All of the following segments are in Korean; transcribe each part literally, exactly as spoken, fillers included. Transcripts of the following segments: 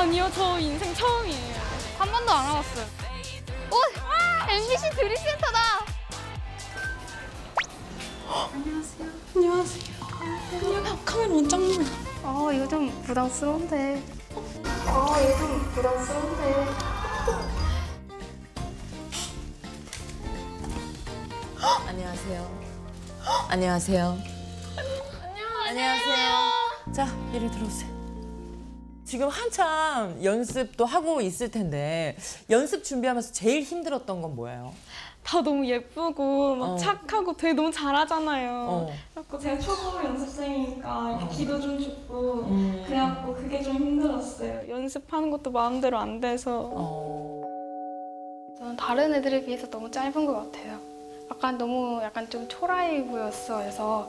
아니요, 저 인생 처음이에요. 한 번도 안 와봤어요. 오! 엠비씨 드림센터다! 안녕하세요. 안녕하세요. 안녕. 카메라 원장님. 아, 이거 좀 부담스러운데. 아, 이거 좀 부담스러운데. 안녕하세요. 안녕하세요. 안녕하세요. 자, 이리 들어오세요. 지금 한참 연습도 하고 있을 텐데 연습 준비하면서 제일 힘들었던 건 뭐예요? 다 너무 예쁘고 막 어. 착하고 되게 너무 잘하잖아요. 어. 그래갖고 제가 초보 연습생이니까 이렇게 기도 좀 춥고 음. 그래갖고 그게 좀 힘들었어요. 연습하는 것도 마음대로 안 돼서. 어. 저는 다른 애들에 비해서 너무 짧은 것 같아요. 약간 너무 약간 좀 초라해 보였어. 그래서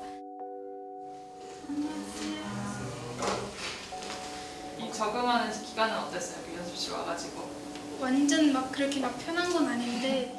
이 적응하는 기간은 어땠어요? 그 연습실 와가지고. 완전 막 그렇게 막 편한 건 아닌데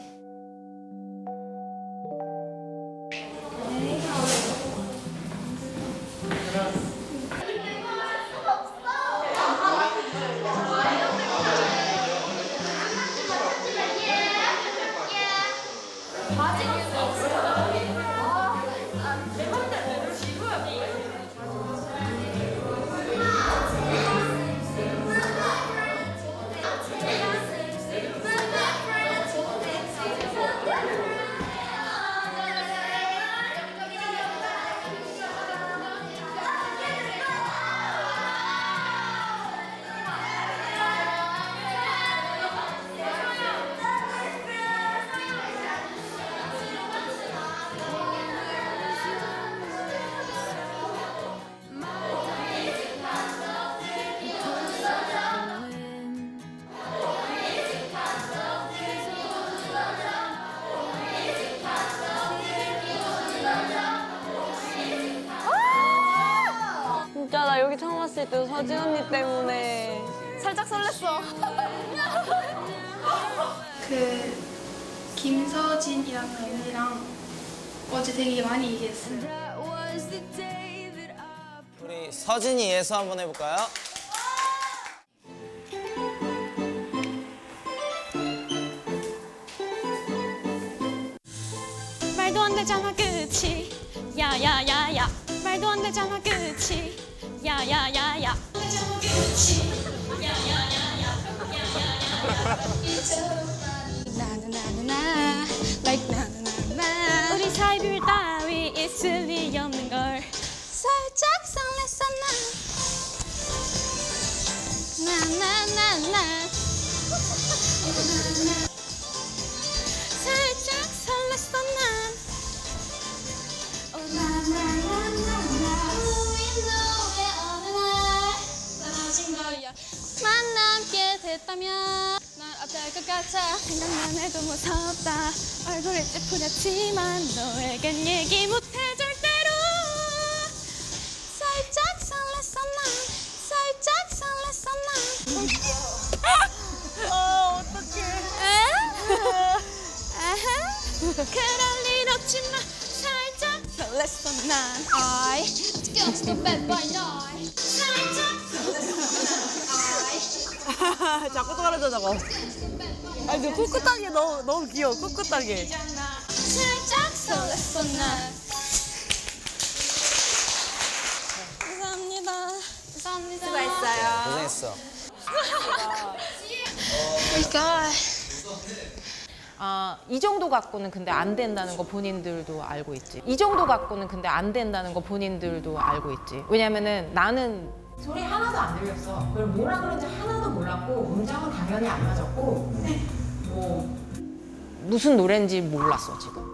진짜 나 여기 처음 왔을 때 서진 언니 때문에 살짝 설렜어. 그 김서진이라는 언니랑 어제 되게 많이 얘기했어요. 우리 서진이 예수 한번 해볼까요? 말도 안 되잖아 끝이 야야야야 말도 안 되잖아 끝이 야야야야 나나나나 like 나나나나 우리 사이 비밀 따위 있을 리 없는 걸 살짝 설렜어 나 나나나나 살짝 설렜어 난 만남게 됐다면 난 어떨 것 같아 생각만 해도 무섭다 얼굴이 찌푸렸지만 너에겐 얘기 못해 절대로 살짝 설렜어 난 살짝 설렜어 난 어, 어떡해. 그럴 일 없지만 살짝 설렜어 난 I Let's go to the bed by night 살짝 자꾸 떨어져 저거. 아니 너 꿋꿋하게 너무 너무 귀여워. 꿋꿋하게. 살짝 설렜어 난 감사합니다 감사합니다 수고했어요. 고생했어. 아, 이 정도 갖고는 근데 안 된다는 거 본인들도 알고 있지. 이 정도 갖고는 근데 안 된다는 거 본인들도 알고 있지. 왜냐면은 나는 소리 하나도 안 들렸어. 그걸 뭐라 그런지 하나도 몰랐고 음정은 당연히 안 맞았고 뭐 무슨 노래인지 몰랐어 지금.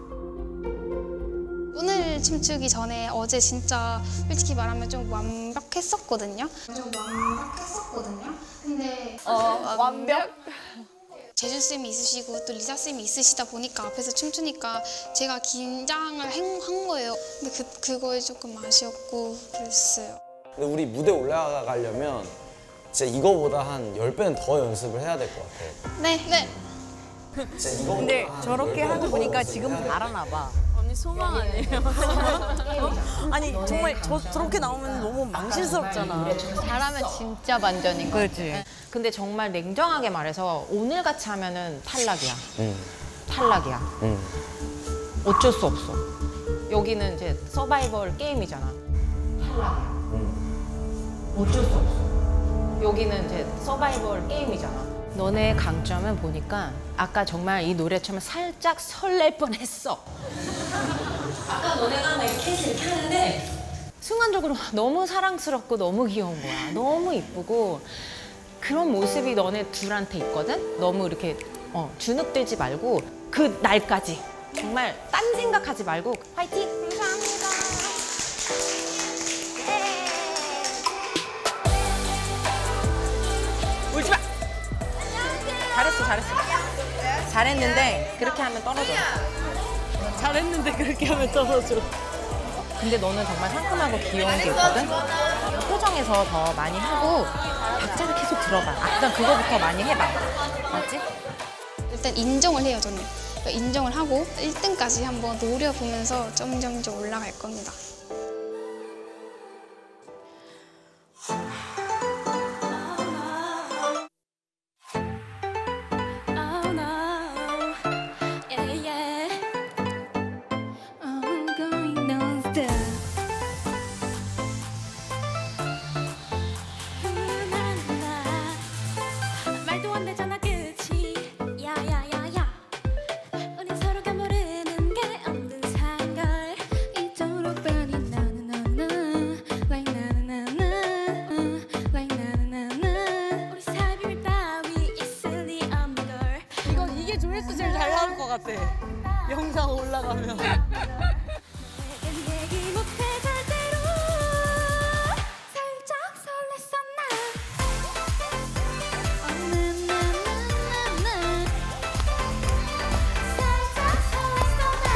오늘 춤추기 전에 어제 진짜 솔직히 말하면 좀 완벽했었거든요. 좀 완벽했었거든요. 근데 어, 완벽? 재준쌤이 있으시고 또 리사쌤이 있으시다 보니까 앞에서 춤추니까 제가 긴장을 한 거예요. 근데 그, 그거에 조금 아쉬웠고 그랬어요. 근데 우리 무대 올라가려면 진짜 이거보다 한 열 배는 더 연습을 해야 될 것 같아. 네, 네. 진짜 이거보다 근데 한 저렇게 열 배는 하고 더 보니까 연습을 지금 해야 돼. 잘하나 봐. 언니 언니 소망 아니에요? 어? 아니 정말 저 저렇게 나오면 너무 망신스럽잖아. 잘하면 진짜 반전인 거지. 그렇지. 근데 정말 냉정하게 말해서 오늘같이 하면은 탈락이야. 응. 탈락이야. 응. 어쩔 수 없어. 여기는 이제 서바이벌 게임이잖아. 탈락이야. 응. 어쩔 수 없어. 여기는 이제 서바이벌 게임이잖아. 너네 강점은 보니까 아까 정말 이 노래 처음에 살짝 설렐 뻔했어. 아까 너네가 막 이렇게 해서 이렇게 하는데 순간적으로 너무 사랑스럽고 너무 귀여운 거야. 너무 이쁘고 그런 모습이 너네 둘한테 있거든? 너무 이렇게 어, 주눅들지 말고 그 날까지 정말 딴 생각하지 말고 화이팅! 감사합니다. 울지 마! 잘했어, 잘했어. 잘했는데 그렇게 하면 떨어져. 잘했는데 그렇게 하면 떨어져. 근데 너는 정말 상큼하고 귀여운 게 있거든? 표정에서 더 많이 하고 박자를 계속 들어봐. 일단 그거부터 많이 해봐. 맞지? 일단 인정을 해요, 저는. 그러니까 인정을 하고 일 등까지 한번 노려보면서 점점점 올라갈 겁니다. Oh no, yeah yeah. I'm going non-stop. 나나나. 말도 안 되잖아 끝이. 야야야야. 우리 서로가 모르는 게 없는 상걸. 이토록 뻔히 나나나나. Like 나나나나. Like 나나나나. 우리 사이 비밀 따위 있을 리 없는 걸. 이건 이게 조회수 제일 잘 나올 것 같아. 영상 올라가면. 내겐 얘기 못해 절대로. 살짝 설렜어 나. 어, 나나나나나. 살짝 설렜어 나.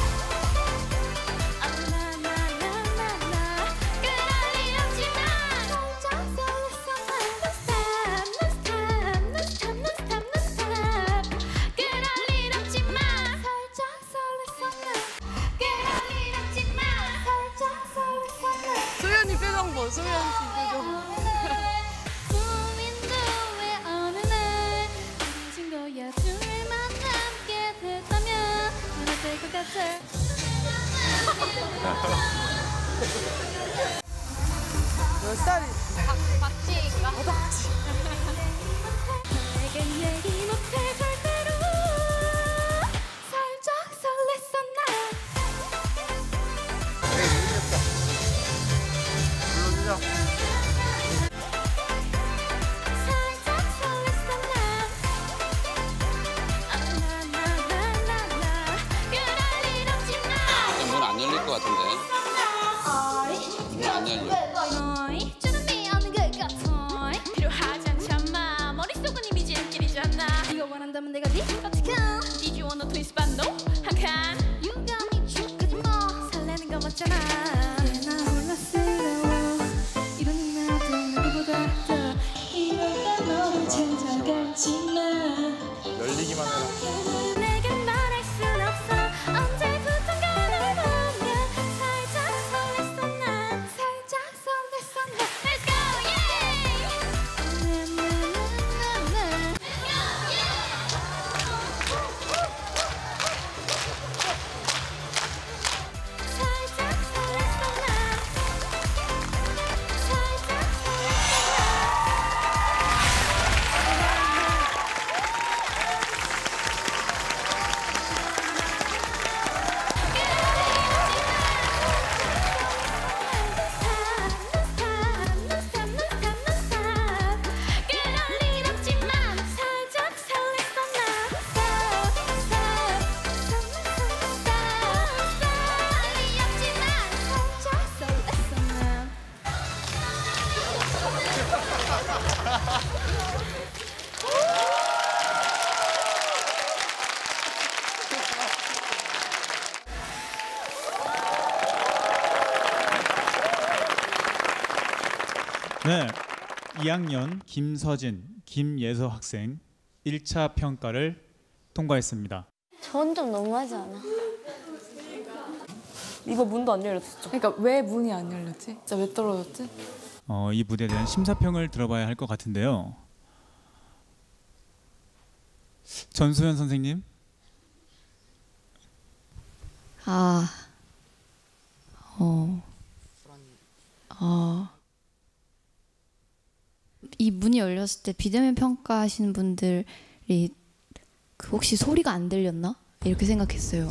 어, 나나나나나. 그럴 일 없지만 살짝 설렜어 나. Non-stop, non-stop, non-stop, non-stop. 그럴 일 없지만 살짝 설렜어 나. 그럴 일 없지만 살짝 설렜어 나. 소연이 표정 봐. 소연 씨 표정. 고민도 왜 어느 날 잊은 거야. 둘만 남게 됐다면 어떨 것 같아. 몇 살이? 내겐 얘기 못해 절대로. 살짝 설렜어 나. 살짝 설렜어 나. 아, 나나나나나. 그럴 일 없지만 문 안 열릴 것 같은데. 문 안 열려. 너희 준비하는 것 같아. 필요하지 않잖아. 머릿속은 이미 지름길이잖아. 이거 원한다면 내가 네 어떡해. Did you wanna twist 반도 한 칸. You got me 축하지 뭐. 설레는 거 맞잖아. 나 몰랐어요. 이런 나도 누구보다 더 이럴까 너를 찾아갔지만 열리기만 해라. 내겐 말할 순 없어. 언제부턴가를 보면 살짝 설렜어 난. 살짝 설렜어 난. Let's go, yeah! 나나나나나. 살짝 설렜어 난. 살짝 설렜어 네, 이 학년 김서진, 김예서 학생 일 차 평가를 통과했습니다. 전 좀 너무하지 않아? 이거 문도 안 열렸었죠. 그러니까 왜 문이 안 열렸지? 진짜 왜 떨어졌지? 어, 이 무대에 대한 심사평을 들어봐야 할 것 같은데요. 전소연 선생님. 아, 어, 어, 이 문이 열렸을 때 비대면 평가하시는 분들이 그 혹시 소리가 안 들렸나? 이렇게 생각했어요.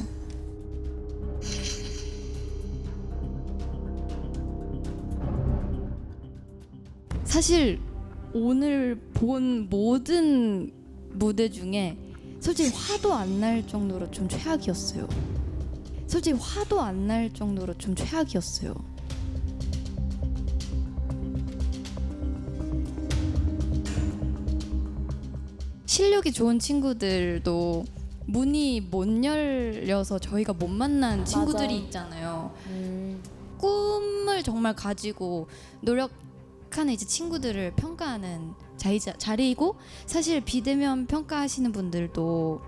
사실 오늘 본 모든 무대 중에 솔직히 화도 안 날 정도로 좀 최악이었어요. 솔직히 화도 안 날 정도로 좀 최악이었어요. 실력이 좋은 친구들도 문이 못 열려서 저희가 못 만난 친구들이 맞아요. 있잖아요. 음. 꿈을 정말 가지고 노력하는 이제 친구들을 평가하는 자리자, 자리이고 사실 비대면 평가하시는 분들도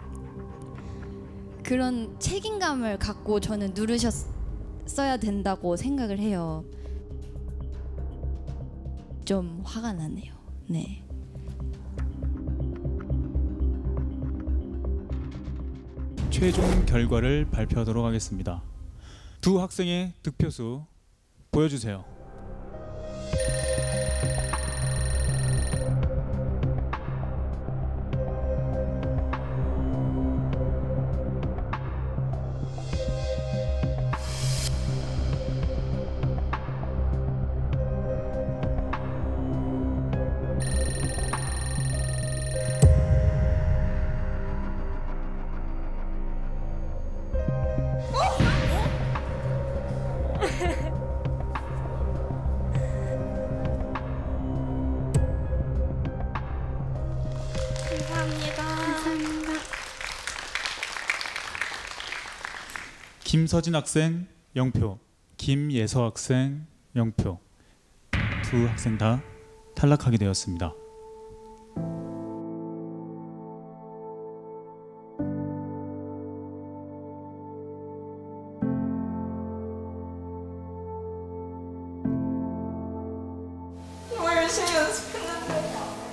그런 책임감을 갖고 저는 누르셨어야 된다고 생각을 해요. 좀 화가 나네요. 네. 최종 결과를 발표하도록 하겠습니다. 두 학생의 득표수 보여주세요. 감사합니다. 감사합니다. 김서진 학생 영 표, 김예서 학생 영 표. 두 학생 다 탈락하게 되었습니다. 정말 열심히 연습했는데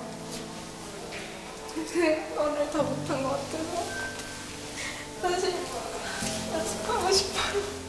이제 오늘 다 못한 것 같아서 다시 연습하고 싶어요.